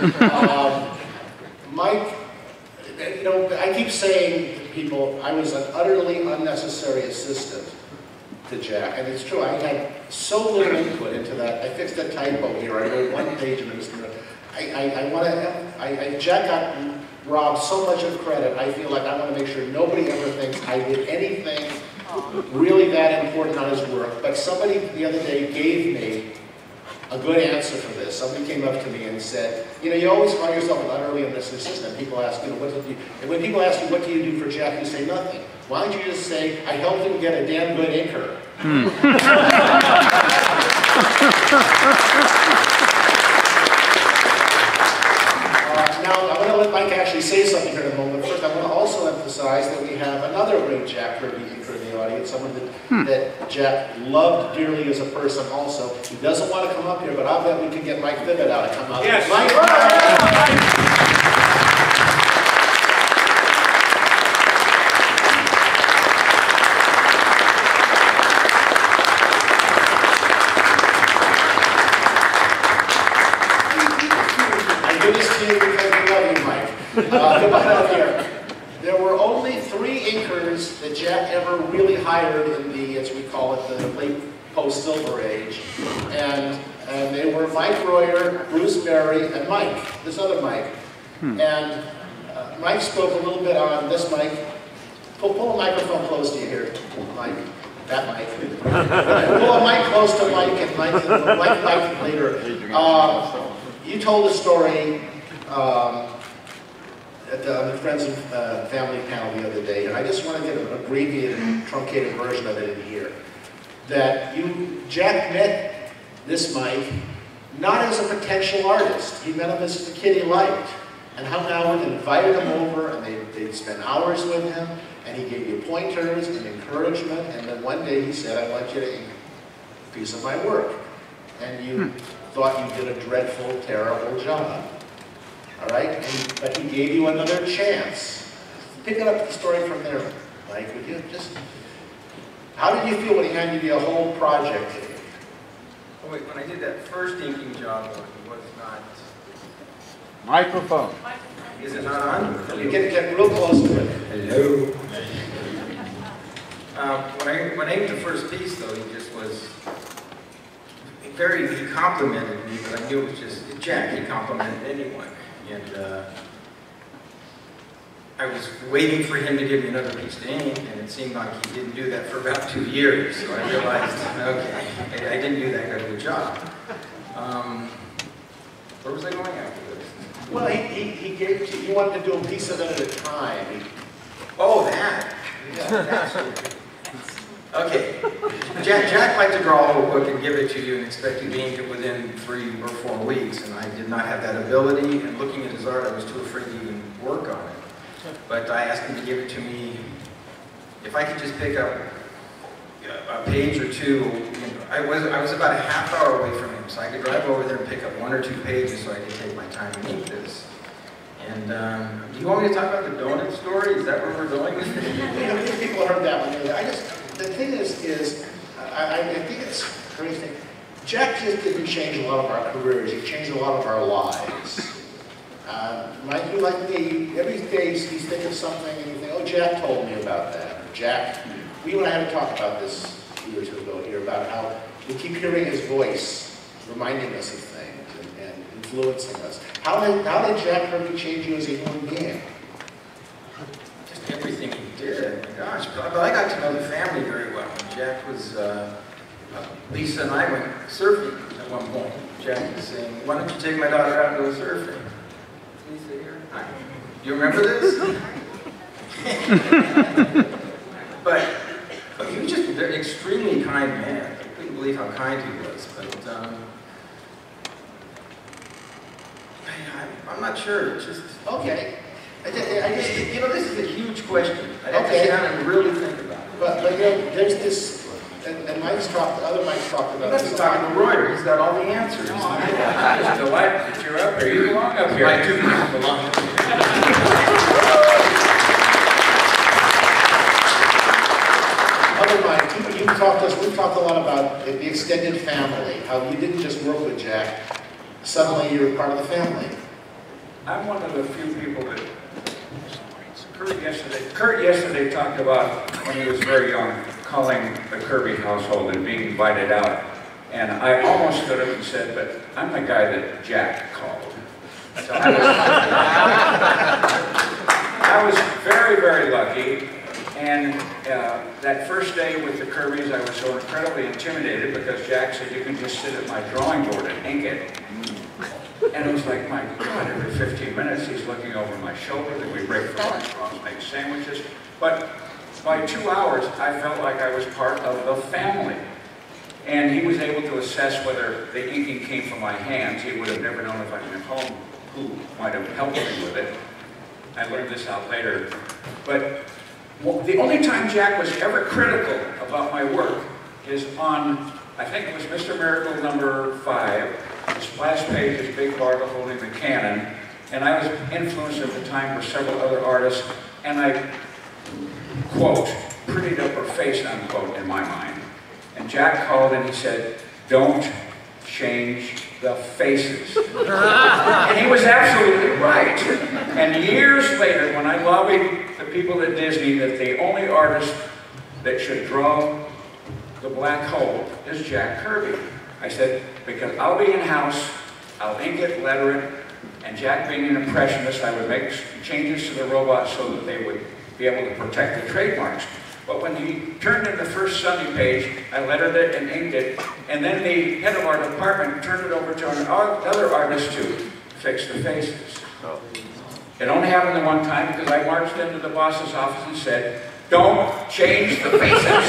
Mike, you know, I keep saying to people, I was an utterly unnecessary assistant to Jack, and it's true. I had so little input into that. I fixed a typo here. I wrote one page and it was. Jack got robbed so much of credit. I feel like I want to make sure nobody ever thinks I did anything really that important on his work. But somebody the other day gave me a good answer for this. Somebody came up to me and said, you know, you always call yourself an utterly unnecessary assistant. People ask, you know, and when people ask you, what do you do for Jack, you say nothing. Why don't you just say, I helped him get a damn good inker. Now, I want to let Mike actually say something here in a moment. First, I want to also emphasize that we have another great Jack Kirby inker in the audience, someone that Jack loved dearly as a person also. He doesn't want to come up here, but I'll bet we can get Mike Levitz out to come out. Yes. Mike! Come on out here. There were only 3 inkers that Jack ever really hired in the, as we call it, the late post-Silver Age. And they were Mike Royer, Bruce Berry, and Mike, this other Mike. And Mike spoke a little bit on this mic. Pull a microphone close to you here, Mike. That mic. Pull a mic close to Mike and Mike later. You told a story at the Friends and Family panel the other day, and I just want to get an abbreviated and truncated version of it in here. That Jack met this Mike not as a potential artist. He met him as the kid he liked, and hung out and invited him over, and they'd spend hours with him, and he gave you pointers and encouragement, and then one day he said, I want you to ink a piece of my work. And you thought you did a dreadful, terrible job. All right? But he gave you another chance. Pick it up the story from there, Mike, would you? Just, how did you feel when he handed you a whole project? Oh, wait, when I did that first inking job, it was not... Microphone. Is it not on? You get real close to it. Hello. When I inked the first piece, though, he just was... he complimented me, but I knew it was just Jack. He complimented anyone. And I was waiting for him to give me another piece to ink, and it seemed like he didn't do that for about 2 years. So I realized, okay, I didn't do that good of a job. Where was I going after this? Well, he wanted to do a piece of it at a time. Oh, that. Yeah. Okay. Jack liked to draw a whole book and give it to you and expect you to ink it within 3 or 4 weeks, and I did not have that ability, and looking at his art, I was too afraid to even work on it. But I asked him to give it to me, if I could just pick up a page or 2. You know, I was about a half hour away from him, so I could drive over there and pick up 1 or 2 pages so I could take my time and ink this. And do you want me to talk about the donut story? Is that where we're going? People heard that one. The thing is I think it's very interesting. Jack just didn't change a lot of our careers. He changed a lot of our lives. Mike, you like me, every day you think of something and you think, oh, Jack told me about that. Or Jack, we and I had to talk about this a year or two ago here about how we keep hearing his voice reminding us of things and influencing us. How did Jack Kirby change you as a human being? Just everything he did. My gosh, but I got to know the family very well. Jack was, Lisa and I went surfing at one point. Jack was saying, why don't you take my daughter out and go surfing? Lisa here? Hi. You remember this? But he was just an extremely kind man. I couldn't believe how kind he was. But I'm not sure. It's just okay. I just, you know, this is a huge question. I have to sit down and really think about it. But you know, there's this. And Mike's talked, other Mike's talked about this. He's talking to Royer. He's got all the answers. No, I'm just delighted that you're up here. You belong up here. I do belong up here. Other Mike, we've talked a lot about the extended family, how you didn't just work with Jack, suddenly you're part of the family. I'm one of the few people that Kurt yesterday talked about when he was very young, calling the Kirby household and being invited out. And I almost stood up and said, but I'm the guy that Jack called. So I was very, very lucky. And that first day with the Kirbys, I was so incredibly intimidated because Jack said, you can just sit at my drawing board and ink it. And it was like, my God, every 15 minutes he's looking over my shoulder, then we break for lunch, Ron makes sandwiches. But by 2 hours, I felt like I was part of the family. And he was able to assess whether the inking came from my hands. He would have never known if I'd been home who might have helped me with it. I learned this out later. But the only time Jack was ever critical about my work is on, I think it was Mr. Miracle #5. The splash page is Big Bartle holding the cannon, and I was influenced at the time for several other artists, and I, quote, prettied up her face, unquote, in my mind. And Jack called and he said, don't change the faces. And he was absolutely right. And years later, when I lobbied the people at Disney that the only artist that should draw the black hole is Jack Kirby, I said, because I'll be in-house, I'll ink it, letter it, and Jack being an impressionist, I would make changes to the robot so that they would be able to protect the trademarks. But when he turned in the first Sunday page, I lettered it and inked it, and then the head of our department turned it over to another artist to fix the faces. It only happened the one time because I marched into the boss's office and said, don't change the faces.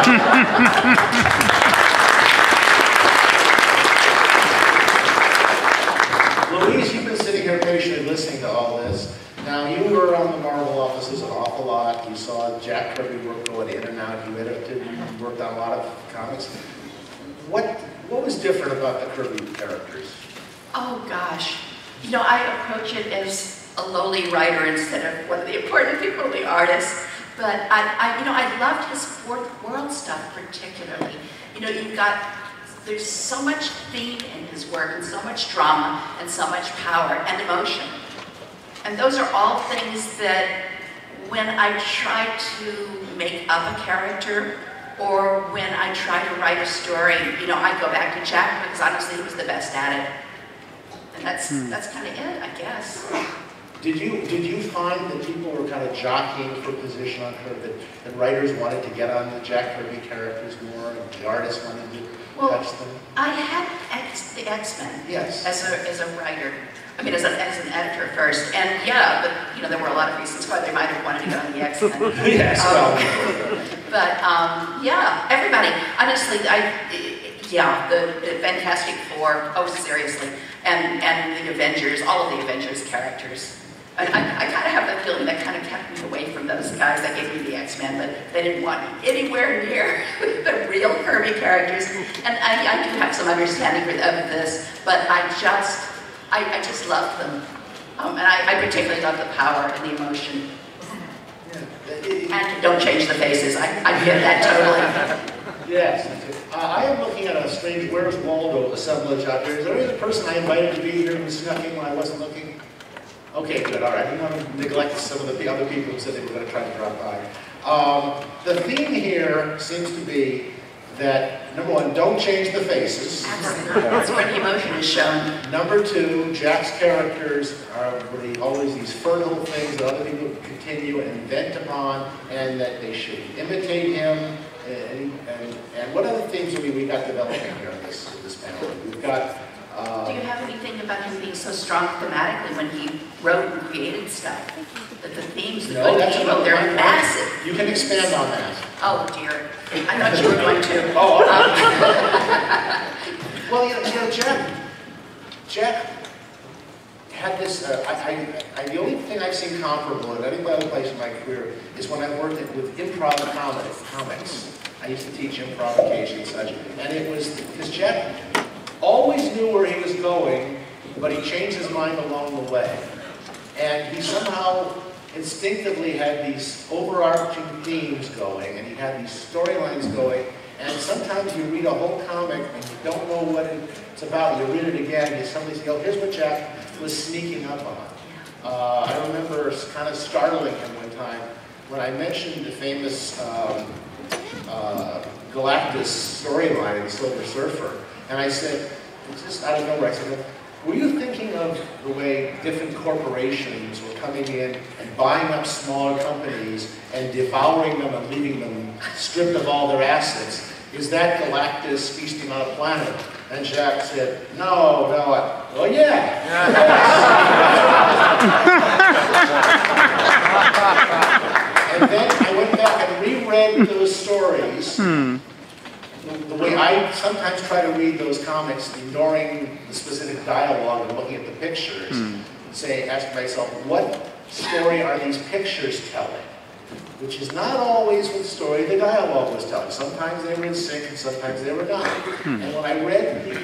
Louise, you've been sitting here patiently listening to all this. Now, you were around the Marvel offices an awful lot. You saw Jack Kirby work going in and out. You edited, you worked on a lot of comics. What was different about the Kirby characters? Oh, gosh. You know, I approach it as a lowly writer instead of one of the important people, the artist. But I loved his fourth world stuff particularly. You know, there's so much theme in his work, and so much drama, and so much power and emotion. And those are all things that when I try to make up a character, or when I try to write a story, you know, I go back to Jack because honestly he was the best at it. And that's kind of it, I guess. Did you find that people were kind of jockeying for position on Kirby, that writers wanted to get on the Jack Kirby characters more, and the artists wanted to touch them? I had the X-Men as a writer. I mean, as an editor first, and yeah, but you know, there were a lot of reasons why they might have wanted to get on the X-Men. Yes, yeah, everybody. Honestly, the Fantastic Four. Oh, seriously, and the Avengers, all of the Avengers characters. I kind of have the feeling that kind of kept me away from those guys that gave me the X-Men, but they didn't want me anywhere near the real Kirby characters. And I do have some understanding of this, but I just loved them. And I particularly love the power and the emotion. And don't change the faces. I get that totally. Yes. I am looking at a strange Where's Waldo assemblage out here. Is there any other person I invited to be here who snuck in when I wasn't looking? Okay, good. All right. I didn't want to neglect some of the other people who said they were going to try to drop by. The theme here seems to be that, number one, don't change the faces. That's where the emotion is shown. Number two, Jack's characters are really always these fertile things that other people continue and invent upon, and that they should imitate him. And what other themes have we got developing here in this panel? We've got... Do you have anything about him being so strong thematically when he wrote and created stuff? That the themes, the good and evil, they're massive. You can expand on that. Oh dear. I thought you were going to. Oh, well, you know, Jack had this, the only thing I've seen comparable in any other place in my career is when I worked with improv comics. I used to teach improvisation and such, and it was because Jack always knew where he was going, but he changed his mind along the way. And he somehow instinctively had these overarching themes going, and he had these storylines going, and sometimes you read a whole comic and you don't know what it's about. You read it again, and you suddenly say, oh, here's what Jack was sneaking up on. I remember kind of startling him one time when I mentioned the famous Galactus storyline in The Silver Surfer, and I said, just out of nowhere, I said, were you thinking of the way different corporations were coming in and buying up smaller companies and devouring them and leaving them stripped of all their assets? Is that Galactus feasting on a planet? And Jack said, no. Well, yeah. And then I went back and reread those stories. The way I sometimes try to read those comics, ignoring the specific dialogue and looking at the pictures, ask myself, what story are these pictures telling? Which is not always the story the dialogue was telling. Sometimes they were in sync and sometimes they were not. And when I read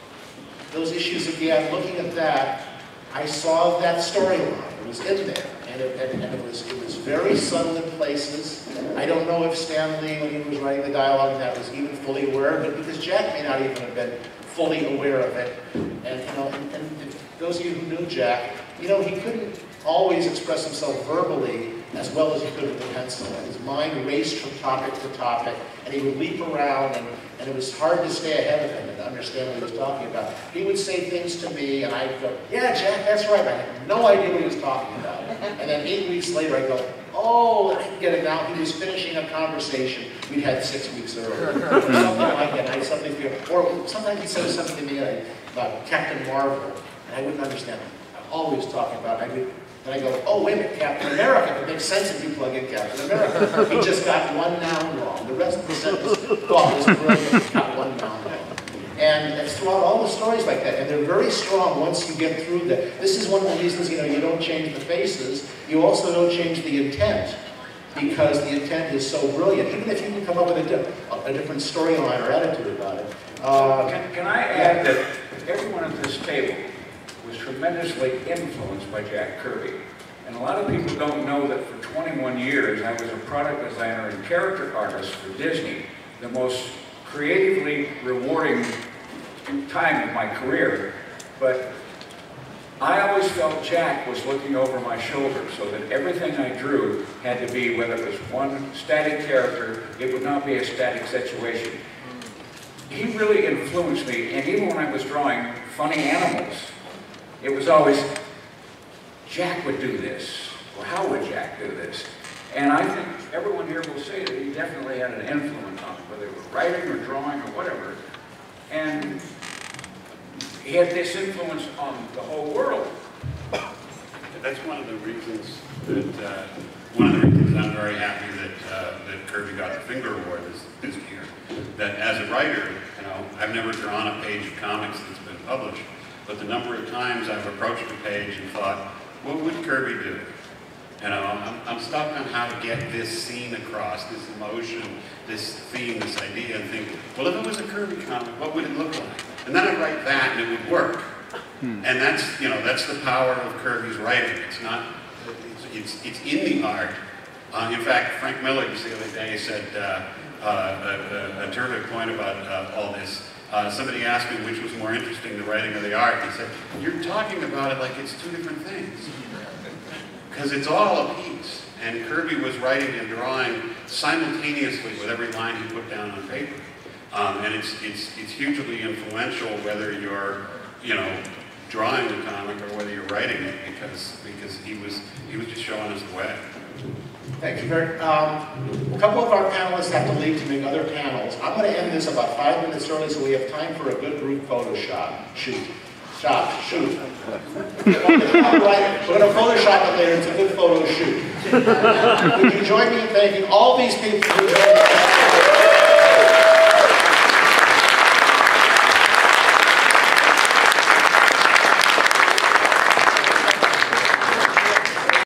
those issues again, looking at that, I saw that storyline. It was in there. And it was very subtle in places. I don't know if Stan Lee, when he was writing the dialogue in that, was even fully aware of it, because Jack may not even have been fully aware of it. And you know, and those of you who knew Jack, you know, he couldn't always express himself verbally as well as he could with the pencil. And his mind raced from topic to topic, and he would leap around, and it was hard to stay ahead of him and understand what he was talking about. He would say things to me, and I'd go, yeah, Jack, that's right. I had no idea what he was talking about. And then 8 weeks later, I'd go, oh, I can get it now. He was finishing a conversation we'd had 6 weeks earlier. Something like that. I suddenly feel, or sometimes he says something to me about Captain Marvel, and I wouldn't understand all he was talking about. And I go, oh, wait a minute, Captain America. It makes sense if you plug in Captain America. He just got one noun wrong. The rest of the sentence was brilliant. He got one noun wrong. And it's throughout all the stories like that. And they're very strong once you get through that. This is one of the reasons, you know, you don't change the faces. You also don't change the intent, because the intent is so brilliant. Even if you can come up with a different storyline or attitude about it. Can I add that everyone at this table was tremendously influenced by Jack Kirby. And a lot of people don't know that for 21 years I was a product designer and character artist for Disney, the most creatively rewarding time of my career. But I always felt Jack was looking over my shoulder, so that everything I drew had to be, whether it was one static character, it would not be a static situation. He really influenced me, and even when I was drawing funny animals, it was always, Jack would do this, or how would Jack do this? And I think everyone here will say that he definitely had an influence on it, whether it was writing or drawing or whatever. And he had this influence on the whole world. That's one of the reasons that, I'm very happy that Kirby got the Finger Award this year. That as a writer, you know, I've never drawn a page of comics that's been published. But the number of times I've approached a page and thought, what would Kirby do? You know, I'm stuck on how to get this scene across, this emotion, this theme, this idea, and think, well, if it was a Kirby comic, what would it look like? And then I'd write that and it would work. And that's, you know, that's the power of Kirby's writing. It's not, it's in the art. In fact, Frank Miller just the other day said a terrific point about all this. Somebody asked me which was more interesting, the writing or the art. He said, you're talking about it like it's two different things. Because it's all a piece. And Kirby was writing and drawing simultaneously with every line he put down on paper. And it's hugely influential whether you're, you know, drawing the comic or whether you're writing it, because he was just showing us the way. Thank you very much. A couple of our panelists have to leave to make other panels. I'm going to end this about 5 minutes early so we have time for a good group Photoshop. Shoot. We're going to Photoshop it later. It's a good photo shoot. Would you join me in thanking all these people who joined us?